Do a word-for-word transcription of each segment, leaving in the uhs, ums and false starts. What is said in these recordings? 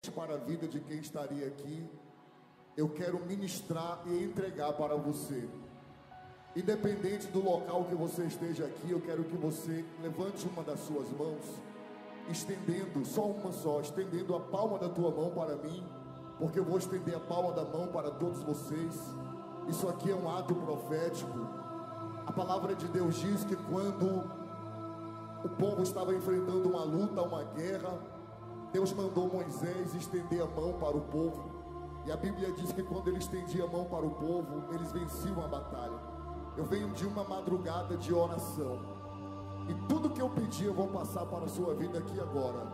para a vida de quem estaria aqui, eu quero ministrar e entregar para você. Independente do local que você esteja aqui, eu quero que você levante uma das suas mãos, estendendo, só uma só, estendendo a palma da tua mão para mim, porque eu vou estender a palma da mão para todos vocês. Isso aqui é um ato profético. A palavra de Deus diz que quando o povo estava enfrentando uma luta, uma guerra, Deus mandou Moisés estender a mão para o povo, e a Bíblia diz que quando ele estendia a mão para o povo, eles venciam a batalha. Eu venho de uma madrugada de oração, e tudo que eu pedi eu vou passar para a sua vida aqui agora.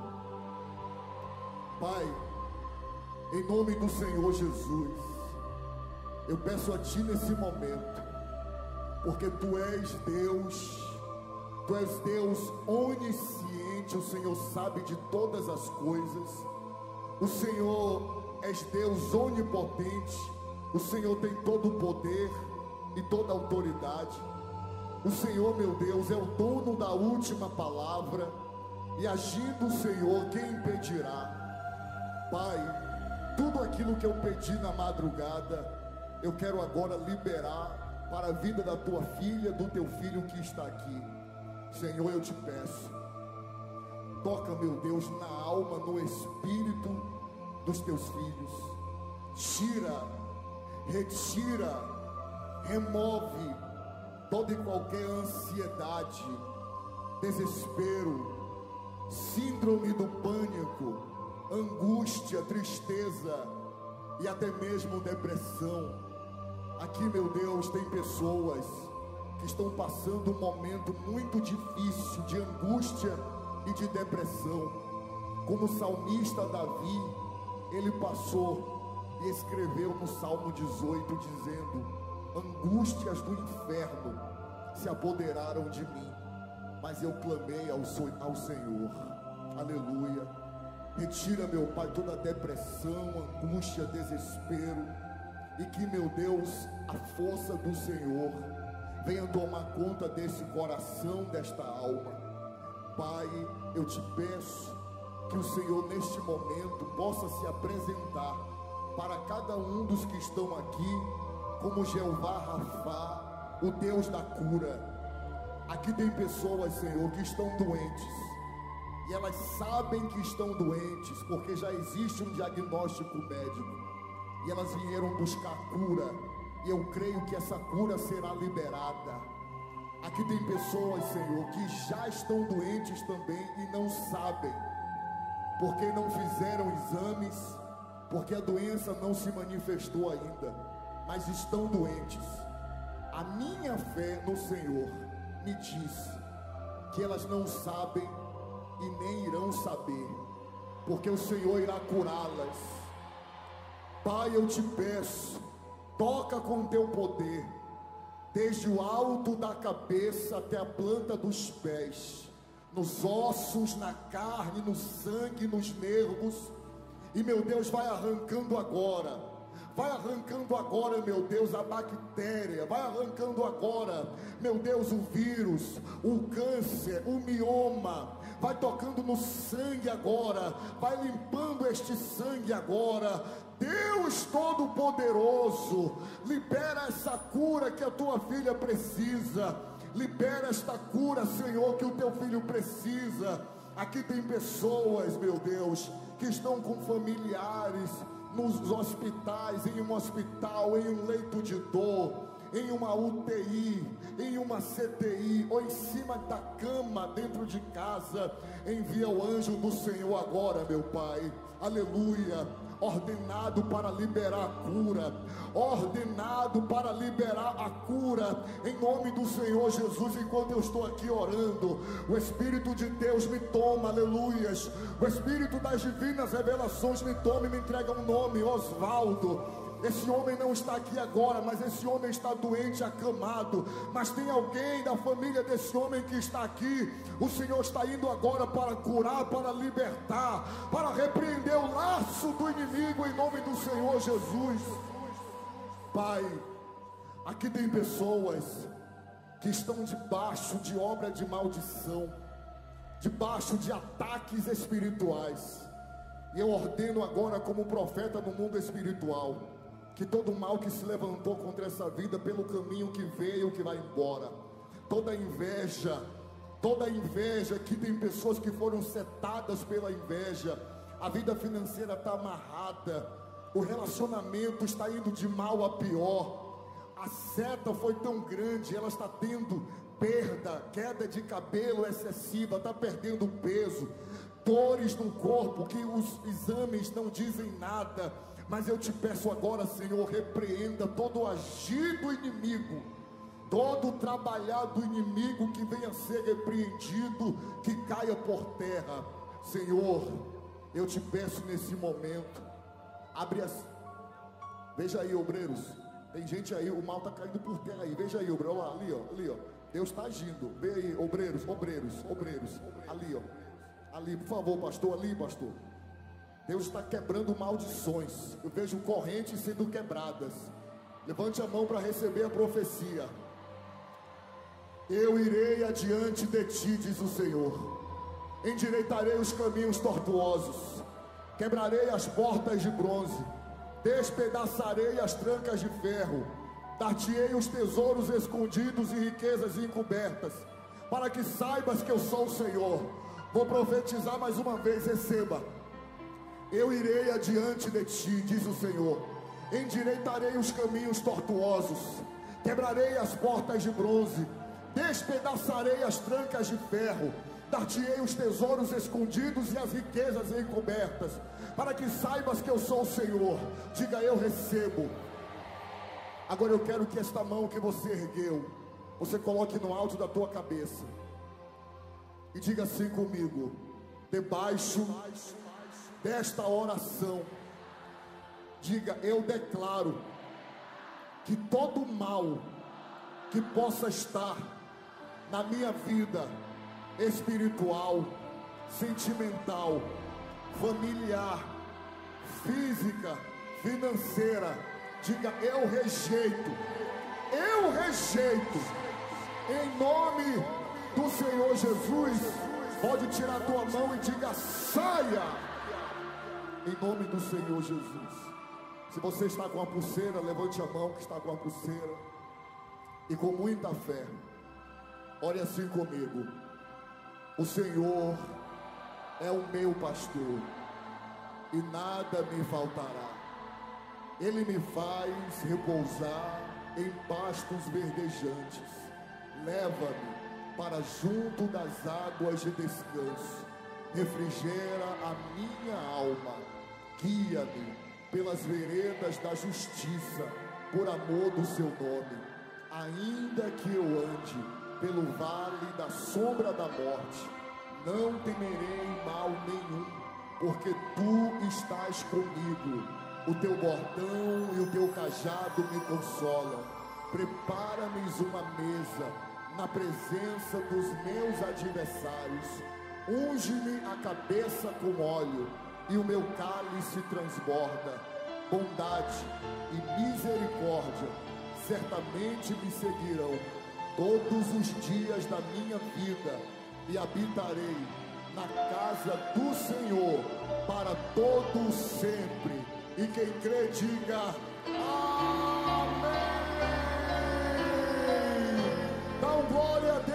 Pai, em nome do Senhor Jesus, eu peço a Ti nesse momento, porque Tu és Deus, Tu és Deus onisciente, o Senhor sabe de todas as coisas, o Senhor és Deus onipotente, o Senhor tem todo o poder e toda a autoridade. O Senhor, meu Deus, é o dono da última palavra, e agindo o Senhor, quem impedirá? Pai, tudo aquilo que eu pedi na madrugada, eu quero agora liberar para a vida da tua filha, do teu filho que está aqui. Senhor, eu te peço, toca, meu Deus, na alma, no espírito dos teus filhos. Tira, retira, remove toda e qualquer ansiedade, desespero, síndrome do pânico, angústia, tristeza e até mesmo depressão. Aqui, meu Deus, tem pessoas que estão passando um momento muito difícil de angústia e de depressão. Como o salmista Davi, ele passou e escreveu no Salmo dezoito, dizendo: angústias do inferno se apoderaram de mim, mas eu clamei ao, ao Senhor. Aleluia. Retira, meu Pai, toda depressão, angústia, desespero, e que, meu Deus, a força do Senhor venha tomar conta desse coração, desta alma. Pai, eu te peço que o Senhor neste momento possa se apresentar para cada um dos que estão aqui como Jeová Rafá, o Deus da cura. Aqui tem pessoas, Senhor, que estão doentes, e elas sabem que estão doentes porque já existe um diagnóstico médico, e elas vieram buscar cura, e eu creio que essa cura será liberada. Aqui tem pessoas, Senhor, que já estão doentes também e não sabem, porque não fizeram exames, porque a doença não se manifestou ainda, mas estão doentes. A minha fé no Senhor me diz que elas não sabem e nem irão saber, porque o Senhor irá curá-las. Pai, eu te peço, toca com teu poder, desde o alto da cabeça até a planta dos pés, nos ossos, na carne, no sangue, nos nervos. E, meu Deus, vai arrancando agora, vai arrancando agora, meu Deus, a bactéria, vai arrancando agora, meu Deus, o vírus, o câncer, o mioma, vai tocando no sangue agora, vai limpando este sangue agora. Deus Todo-Poderoso, libera essa cura que a tua filha precisa, libera esta cura, Senhor, que o teu filho precisa. Aqui tem pessoas, meu Deus, que estão com familiares nos hospitais, em um hospital, em um leito de dor, em uma U T I, em uma C T I, ou em cima da cama, dentro de casa. Envia o anjo do Senhor agora, meu Pai, aleluia, ordenado para liberar a cura, ordenado para liberar a cura, em nome do Senhor Jesus. Enquanto eu estou aqui orando, o Espírito de Deus me toma, aleluias, o Espírito das divinas revelações me toma e me entrega um nome, Osvaldo. Esse homem não está aqui agora, mas esse homem está doente, acamado, mas tem alguém da família desse homem que está aqui. O Senhor está indo agora para curar, para libertar, para repreender o laço do inimigo, em nome do Senhor Jesus. Pai, aqui tem pessoas que estão debaixo de obra de maldição, debaixo de ataques espirituais. E eu ordeno agora, como profeta no mundo espiritual, que todo mal que se levantou contra essa vida, pelo caminho que veio, que vai embora, toda inveja, toda inveja, que tem pessoas que foram setadas pela inveja, a vida financeira está amarrada, o relacionamento está indo de mal a pior, a seta foi tão grande, ela está tendo perda, queda de cabelo excessiva, está perdendo peso, dores no corpo que os exames não dizem nada. Mas eu te peço agora, Senhor, repreenda todo o agir do inimigo, todo o trabalhar do inimigo, que venha a ser repreendido, que caia por terra. Senhor, eu te peço nesse momento, abre as... Veja aí, obreiros, tem gente aí, o mal está caindo por terra aí, veja aí, obreiro, olha lá, ali, ó, ali, ó, Deus está agindo, vê aí, obreiros, obreiros, obreiros, ali, ó, ali, por favor, pastor, ali, pastor. Deus está quebrando maldições. Eu vejo correntes sendo quebradas. Levante a mão para receber a profecia. Eu irei adiante de ti, diz o Senhor. Endireitarei os caminhos tortuosos. Quebrarei as portas de bronze. Despedaçarei as trancas de ferro. Dar-te-ei os tesouros escondidos e riquezas encobertas, para que saibas que eu sou o Senhor. Vou profetizar mais uma vez, receba. Eu irei adiante de ti, diz o Senhor. Endireitarei os caminhos tortuosos. Quebrarei as portas de bronze. Despedaçarei as trancas de ferro. Dar-te-ei os tesouros escondidos e as riquezas encobertas, para que saibas que eu sou o Senhor. Diga: eu recebo. Agora eu quero que esta mão que você ergueu, você coloque no alto da tua cabeça e diga assim comigo: debaixo desta oração, diga: eu declaro que todo mal que possa estar na minha vida espiritual, sentimental, familiar, física, financeira, diga: eu rejeito, eu rejeito, em nome do Senhor Jesus. Pode tirar a tua mão e diga: saia, em nome do Senhor Jesus. Se você está com a pulseira, levante a mão que está com a pulseira, e com muita fé, ore assim comigo: o Senhor é o meu pastor, e nada me faltará. Ele me faz repousar em pastos verdejantes, leva-me para junto das águas de descanso, refrigera a minha alma, guia-me pelas veredas da justiça, por amor do seu nome. Ainda que eu ande pelo vale da sombra da morte, não temerei mal nenhum, porque tu estás comigo. O teu bordão e o teu cajado me consolam. Prepara-me uma mesa na presença dos meus adversários. Unge-me a cabeça com óleo, e o meu cálice transborda. Bondade e misericórdia certamente me seguirão todos os dias da minha vida, e habitarei na casa do Senhor para todo sempre. E quem crê, diga amém. Dá um glória a Deus.